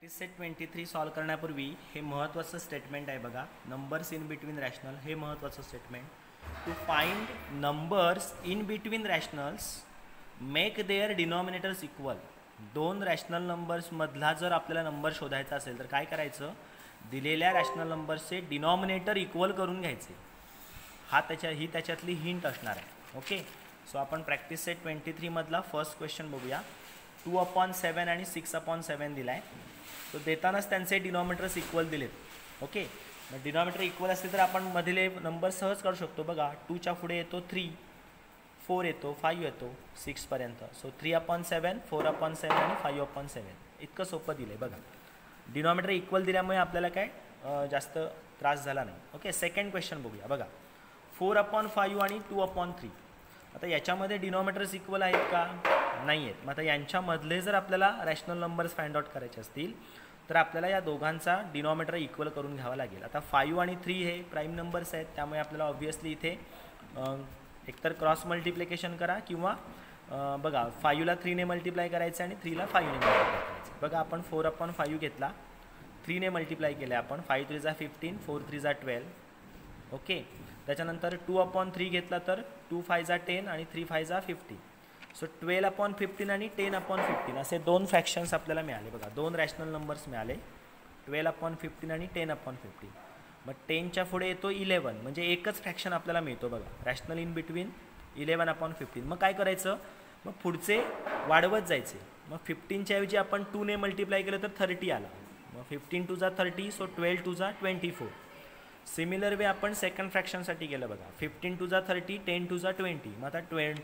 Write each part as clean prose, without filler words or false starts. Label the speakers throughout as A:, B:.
A: Set 23 solve करण्यापूर्वी हे महत्त्वाचं स्टेटमेंट आहे बघा, नंबर्स इन बिटवीन रॅशनल. हे महत्त्वाचं statement, to find numbers in between rationals make their denominators equal. दोन रॅशनल नंबर्समधला जर आपल्याला नंबर शोधायचा असेल तर काय करायचं, दिलेल्या रॅशनल नंबर्सचे डिनॉमिनेटर इक्वल करून घ्यायचे. ही त्याच्यातली हिंट असणार आहे. ओके, सो आपण प्रॅक्टिस सेट 23 मधला फर्स्ट क्वेश्चन बघूया. 2/7 आणि 6/7 दिला आहे. तो देतानाच त्यांचे डिनॉमिनेटर्स इक्वल दिलेत. ओके, मग डिनॉमिनेटर इक्वल असते तर आपण मधले नंबर सहज काढू शकतो. बघा, 2च्या पुढे येतो 3, 4 येतो, 5 येतो 6पर्यंत. सो 3/7, 4/7 आणि 5/7. इतकं सोपं दिलं आहे. बघा, डिनॉमिनेटर इक्वल दिल्यामुळे आपल्याला काय जास्त त्रास झाला नाही. ओके, सेकंड क्वेश्चन बघूया. बघा, 4/5 आणि 2/3. आता याच्यामध्ये डिनॉमिनेटर्स इक्वल आहेत का? नाही आहेत. मग आता यांच्यामधले जर आपल्याला रॅशनल नंबर्स फाइंड आउट करायचे असतील तर आपल्याला या दोघांचा डिनॉमिनेटर इक्वल करून घ्यावा लागेल. आता 5 आणि 3 हे प्राईम नंबर्स आहेत, त्यामुळे आपल्याला ऑब्व्हियसली इथे एकतर क्रॉस मल्टिप्लिकेशन करा किंवा बघा 5ला 3ने मल्टिप्लाय करायचं आणि 3ला 5ने मल्टिप्लाय करायचं. बघा, आपण 4/5 घेतला, 3ने मल्टिप्लाय केलं आपण, 5 3 15, 4 3 12. ओके, त्याच्यानंतर 2/3 घेतला तर 2 5 10 आणि 3 5 15. सो 12/15 आणि 10/15 असे दोन फ्रॅक्शन्स आपल्याला मिळाले. बघा, दोन रॅशनल नंबर्स मिळाले, 12/15 आणि 10/15. मग 10च्या पुढे येतो 11, म्हणजे एकच फ्रॅक्शन आपल्याला मिळतो. बघा, रॅशनल इन बिटवीन 11/15. मग काय करायचं, मग पुढचे वाढवत जायचे. मग 15च्या ऐवजी आपण 2ने मल्टिप्लाय केलं तर 30 आला. मग 15 2 30, सो 12 2 24. सिमिलर वे आपण सेकंड फ्रॅक्शनसाठी केलं. बघा, 15 2 30, 10 2 20. मग आता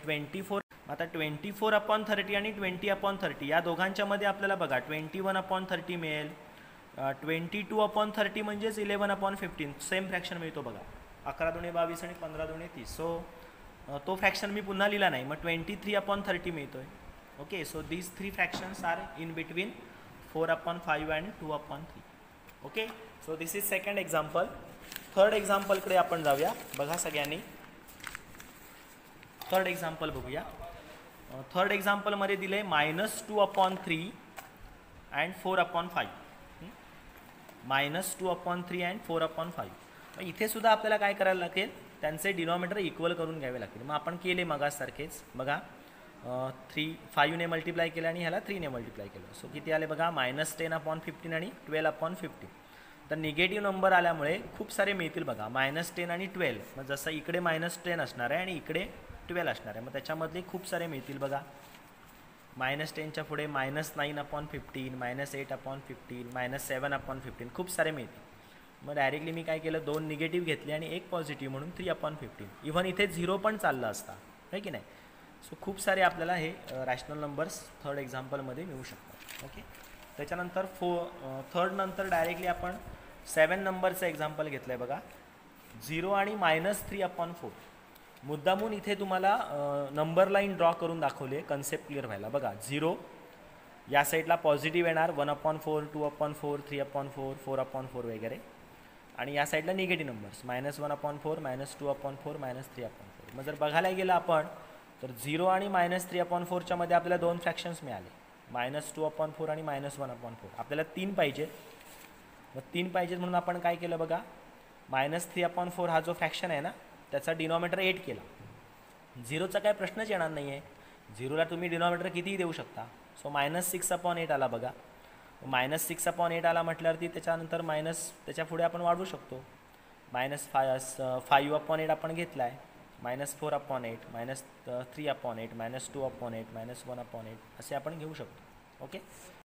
A: 24/30 आणि 20/30 या दोघांच्या मध्ये आपल्याला बघा 21/30 मिळेल. 22/30 म्हणजेच 11/15 सेम फ्रॅक्शन मिळतो. बघा, 11 2 22 आणि 15 2 30. सो तो फ्रॅक्शन मी पुन्हा लिहिला नाही, मग 23/30 मिळतोय. Okay, so these 3 fractions are in between 4/5 and 2/3. Okay, so this is second example. Third एक्झाम्पलकडे आपण जाऊया. बघा सगळ्यांनी, थर्ड एक्झाम्पल बघूया. थर्ड एक्झाम्पलमध्ये दिले -2/3 अँड 4/5. -2/3 अँड 4/5. इथे सुद्धा आपल्याला काय करायला लागेल, त्यांचे डिनॉमिनेटर इक्वल करून घ्यावे लागतील. मग आपण केले मगासारखेच. बघा, 5ने मल्टिप्लाय केलं आणि ह्याला 3ने मल्टिप्लाय केलं. सो किती आले बघा, -10/15 आणि 12/15. तर निगेटिव्ह नंबर आल्यामुळे खूप सारे मिळतील. बघा, -10 आणि 12. मग जसं इकडे -10 असणार आहे आणि इकडे 12 असणार आहे, मग त्याच्यामधले खूप सारे मिळतील. बघा, -10च्या पुढे -9/15, -8/15, -7/15 खूप सारे मिळतील. मग डायरेक्टली मी काय केलं, 2 निगेटिव्ह घेतले आणि एक पॉझिटिव्ह म्हणून 3/15. इव्हन इथे 0 पण चाललं असता, आहे की नाही. सो खूप सारे आपल्याला हे रॅशनल नंबर्स थर्ड एक्झाम्पलमध्ये मिळू शकतात. ओके, त्याच्यानंतर थर्ड नंतर डायरेक्टली आपण 7 नंबरचं एक्झाम्पल घेतलं आहे. बघा, 0 आणि -3/4. मुद्दामून इथे तुम्हाला नंबर लाईन ड्रॉ करून दाखवले, कन्सेप्ट क्लिअर व्हायला. बघा, 0 या साईडला पॉझिटिव्ह येणार, 1/4, 2/4, 3/4, 4/4 वगैरे, आणि या साईडला निगेटिव्ह नंबर्स, -1/4, -2/4, -3/4. मग जर बघायला गेलं आपण तर 0 आणि -3/4च्या मध्ये आपल्याला दोन फ्रॅक्शन्स मिळाले, -2/4 आणि -1/4. आपल्याला 3 पाहिजे. मग 3 पाहिजेत म्हणून आपण काय केलं बघा, -3/4 हा जो फ्रॅक्शन आहे ना, त्याचा डिनॉमिनेटर 8 केला. 0चा काय प्रश्नच येणार नाही आहे. 0ला तुम्ही डिनॉमिनेटर कितीही देऊ शकता. सो -6/8 आला. बघा, -6/8 आला म्हटल्यावरती त्याच्यानंतर त्याच्या पुढे आपण वाढवू शकतो. -5/8 आपण घेतला आहे, -4/8, -3/8, -2/8, -1/8 असे आपण घेऊ शकतो. ओके,